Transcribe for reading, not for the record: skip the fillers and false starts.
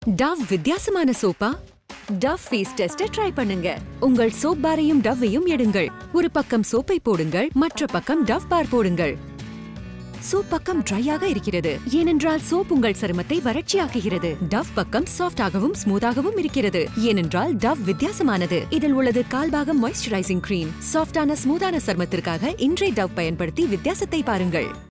Tau வித்தியாசமான சோப்பா? Dove face test try பண்ணுங்க. உங்கள் சோப் பாரையும் டவ்வையும் எடுங்கள். ஒரு பக்கம் சோப்பை போடுங்கள், மற்ற பக்கம் டவ் பார் போடுங்கள். சோப் பக்கம் ட்ரையாக இருக்கிறது, ஏனென்றால் சோப் உங்கள் சருமத்தை வறட்சியாக்குகிறது. டவ் பக்கம் சாஃப்டாகவும் ஸ்மூத்தாகவும் இருக்கிறது, ஏனென்றால் டவ் வித்தியாசமானது. இதில் உள்ளது கால்பாகம் மாய்ஸ்சரைசிங் கிரீம். சாஃப்டான ஸ்மூத்தான சருமத்திற்காக இன்றே டவ் பயன்படுத்தி வித்தியாசத்தை பாருங்கள்.